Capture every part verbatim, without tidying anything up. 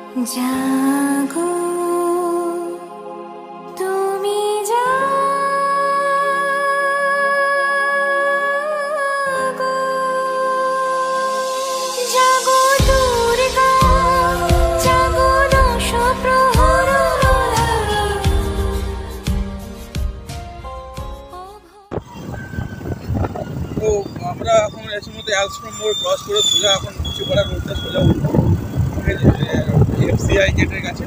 জাগো তুমি জাগো জাগো দুর্গা জাগো দশ প্রহর তো আমরা এখন এর মধ্যে অ্যালস্ট্রম মোড় ক্রস করে সোজা এখন মুচিপাড়া রোডটা সোজা উঠবো এফসিআই গেটের কাছে।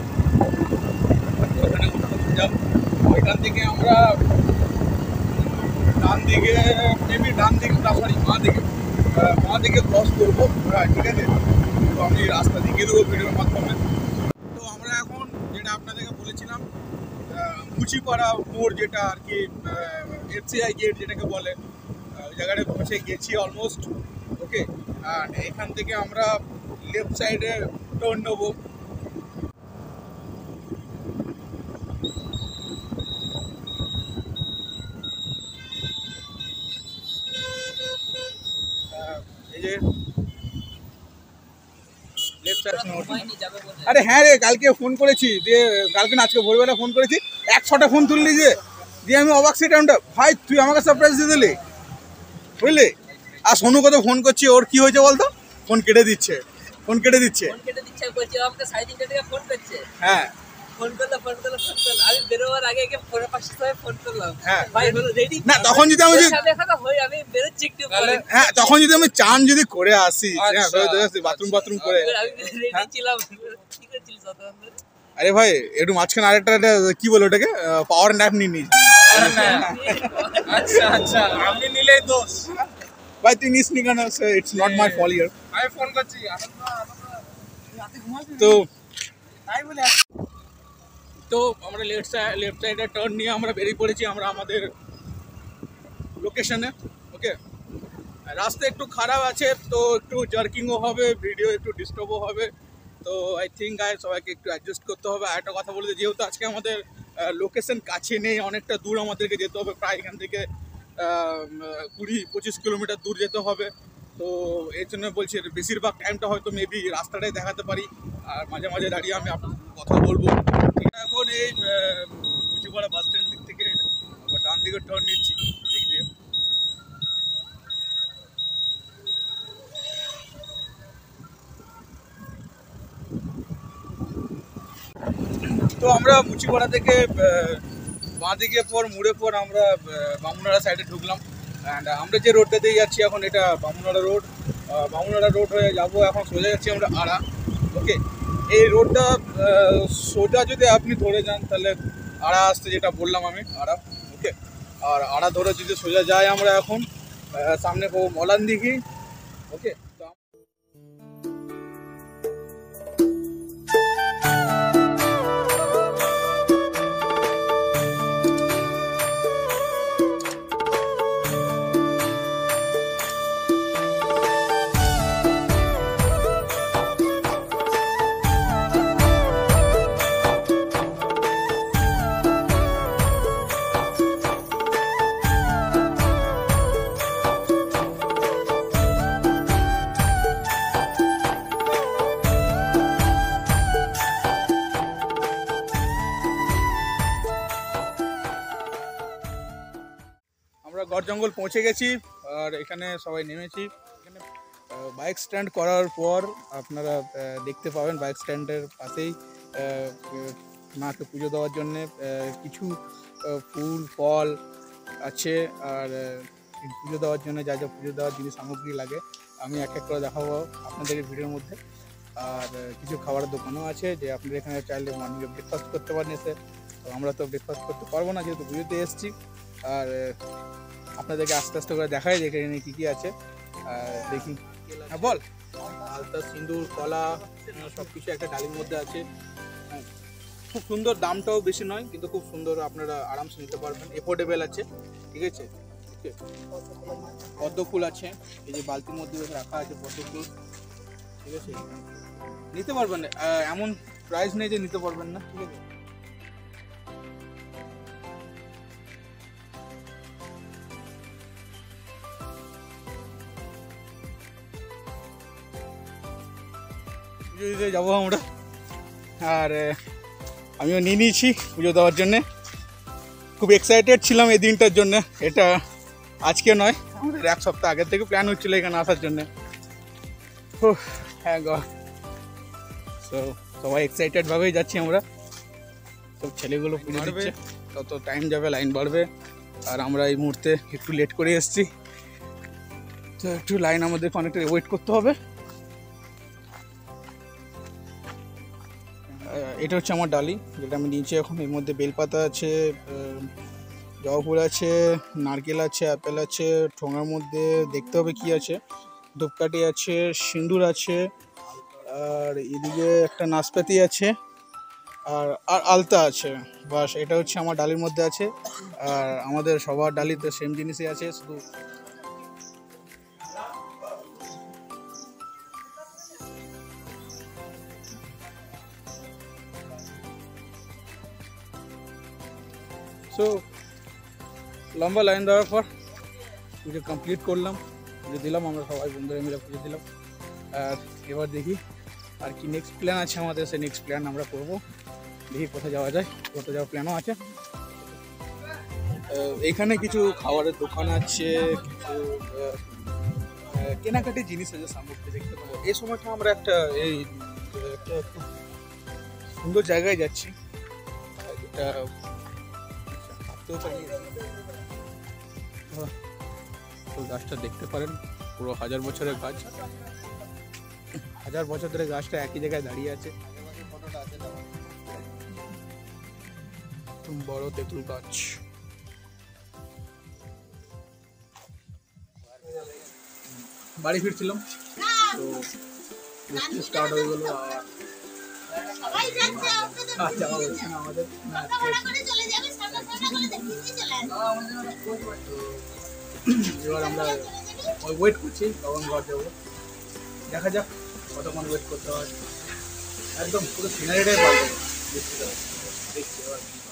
ওখানে উঠবো সোজা, ওইখান থেকে আমরা ডান দিকে মেবি ডান দিকে না সরি মা দিকে মা দিকে ক্রস করবো, ঠিক আছে? তো আমি রাস্তা দেখিয়ে দেবো ভিডিওর মাধ্যমে। তো আমরা এখন যেটা আপনাদেরকে বলেছিলাম মুচিপাড়া মোড়, যেটা আর কি এফসিআই গেট যেটাকে বলে, ওই জায়গাটা পৌঁছে গেছি অলমোস্ট। ওকে, আর এখান থেকে আমরা লেফট সাইডে টার্ন নেবো। এই যে লেফট সাইড। আরে হ্যাঁ রে, কালকে ফোন করেছি, যে কালকে না আজকে ভোরবেলা ফোন করেছি, একশোটা ফোন তুললি যে দিয়ে আমি অবাক সেই টাইমটা। ভাই তুই আমাকে সারপ্রাইজ দিয়ে দিলি, বুঝলি? আর সোনু কত ফোন করছি, ওর কি হয়েছে বলতো? ফোন কেটে দিচ্ছে, ফোন কেটে দিচ্ছে ফোন কেটে দিচ্ছে বলছি আমাকে সাড়ে তিনটা থেকে ফোন করছে। হ্যাঁ ফোন করলো ফোন করলো ফোন করলো আমি বেরোবার আগে একে ফোনের পাশে সবাই ফোন করলাম। হ্যাঁ ভাই হলো রেডি না, তখন যদি আমি দেখা হই আমি বেরোচ্ছি একটু পরে। হ্যাঁ তখন যদি আমি চান যদি করে আসি, হ্যাঁ বাথরুম বাথরুম করে আমি রেডি ছিলাম। কি করছিস তখন? আরে ভাই একটু মাঝখানে আরেকটা কি বলে ওটাকে পাওয়ার ন্যাপ নিয়ে নিয়েছি। আচ্ছা আচ্ছা, আমি নিলেই দোষ। ভাই তুই নিস নি কেন? ইটস নট মাই ফল ইয়ার। আমি ফোন করছি। তো তাই বলে তো আমরা লেফট সাইড লেফট সাইডে টার্ন নিয়ে আমরা বেরিয়ে পড়েছি আমরা আমাদের লোকেশনে। ওকে, রাস্তা একটু খারাপ আছে, তো একটু জার্কিংও হবে, ভিডিও একটু ডিস্টার্বও হবে। তো আই থিঙ্ক গাইস সবাইকে একটু অ্যাডজাস্ট করতে হবে। আর একটা কথা বলতে, যেহেতু আজকে আমাদের লোকেশন কাছে নেই, অনেকটা দূর আমাদেরকে যেতে হবে, প্রায় এখান থেকে কুড়ি পঁচিশ কিলোমিটার দূর যেতে হবে। তো এর জন্য বলছি বেশিরভাগ টাইমটা হয়তো মেবি রাস্তাটাই দেখাতে পারি, আর মাঝে মাঝে দাঁড়িয়ে আমি কথা বলবো। এখন এই মুচিপাড়া বাস স্ট্যান্ড দিক থেকে ডান দিকে টার্ন নিচ্ছি দিক দিয়ে। তো আমরা মুচিপাড়া থেকে বাঁ দিকে পর মুড়ে পর আমরা বামুনাড়া সাইডে ঢুকলাম। অ্যান্ড আমরা যে রোডটা দিয়ে যাচ্ছি এখন, এটা বামুনাড়া রোড। বামুনাড়া রোড হয়ে যাবো এখন, সোজা যাচ্ছি আমরা আড়া। ওকে, এই রোডটা সোজা যদি আপনি ধরে যান তাহলে আড়া আসতে, যেটা বললাম আমি আড়া। ওকে, আর আড়া ধরে যদি সোজা যাই আমরা এখন, সামনে পাবো মলান দিঘি। ওকে, গড় জঙ্গল পৌঁছে গেছি, আর এখানে সবাই নেমেছি। এখানে বাইক স্ট্যান্ড করার পর আপনারা দেখতে পাবেন বাইক স্ট্যান্ডের পাশেই মাকে পুজো দেওয়ার জন্যে কিছু ফুল ফল আছে, আর পুজো দেওয়ার জন্য যা যা পুজো দেওয়ার জিনিস সামগ্রী লাগে আমি এক এক করে দেখাবো আপনাদের ভিডিওর মধ্যে। আর কিছু খাবারের দোকানও আছে, যে আপনারা এখানে চাইলে মর্নিংয়ে ব্রেকফাস্ট করতে পারেন এসে। তো আমরা তো ব্রেকফাস্ট করতে পারবো না, যেহেতু পুজোতে এসেছি। আর আপনাদেরকে আস্তে আস্তে করে দেখাই দেখে নিই কী কী আছে। দেখি, হ্যাঁ বল। আলতা, সিঁদুর, কলা সব কিছু একটা ডালির মধ্যে আছে। খুব সুন্দর, দামটাও বেশি নয়, কিন্তু খুব সুন্দর, আপনারা আরামসে নিতে পারবেন, এফোর্ডেবল আছে, ঠিক আছে? ওকে, পদ্ম ফুল আছে, এই যে বালতির মধ্যে রাখা আছে পদ্ম ফুল, ঠিক আছে? নিতে পারবেন, এমন প্রাইস নেই যে নিতে পারবেন না, ঠিক আছে? যাবো আমরা আর আমিও নিয়ে নিয়েছি পুজো দেওয়ার জন্যে। খুব এক্সাইটেড ছিলাম এই দিনটার জন্য। এটা আজকে নয়, আমাদের এক সপ্তাহ আগের থেকে প্ল্যান হচ্ছিলো এখানে আসার জন্যে। হ্যাঁ গো, তো সবাই এক্সাইটেডভাবেই যাচ্ছি আমরা। সব ছেলেগুলো পুজো দিচ্ছে, তত টাইম যাবে, লাইন বাড়বে। আর আমরা এই মুহূর্তে একটু লেট করে এসেছি, তো একটু লাইন আমাদেরকে অনেকটা ওয়েট করতে হবে। এটা হচ্ছে আমার ডালি, যেটা আমি নিচে এখন। এর মধ্যে বেলপাতা আছে, জবা ফুল আছে, নারকেল আছে, আপেল আছে, ঠোঙার মধ্যে দেখতে হবে কি আছে, ধূপকাঠি আছে, সিঁদুর আছে, আর এদিকে একটা নাশপাতি আছে, আর আর আলতা আছে। বাস, এটা হচ্ছে আমার ডালির মধ্যে আছে। আর আমাদের সবার ডালিতে সেম জিনিসই আছে, শুধু সো লম্বা লাইন দেওয়ার পর পুজো কমপ্লিট করলাম, পুজো দিলাম, আমরা সবাই বন্ধুরা মিলে পুজো দিলাম। আর এবার দেখি আর কি নেক্সট প্ল্যান আছে আমাদের, সেই নেক্সট প্ল্যান আমরা করবো। দেখি কোথায় যাওয়া যায়, কোথায় যাওয়ার প্ল্যানও আছে। এখানে কিছু খাবারের দোকান আছে, কিছু কেনাকাটি জিনিস আছে, সামগ্রী দেখতে পাবো। এই সময়টা আমরা একটা এই একটা খুব সুন্দর জায়গায় যাচ্ছি, এটা তো গাছটা দেখতে পারেন, পুরো হাজার বছরের গাছ। হাজার বছর ধরে গাছটা একই জায়গায় দাঁড়িয়ে আছে। বড় তেঁতুল গাছ। বাড়ি ফিরছিলাম, তো বৃষ্টি স্টার্ট হয়ে গেল। আর যাওয়া হচ্ছে না আমাদের। এবার আমরা ওয়েট করছি, কখন ঘর যাবো, দেখা যাক কতক্ষণ ওয়েট করতে হয়। একদম পুরো সিনারিটাই পাল্টে দেখছি। এবার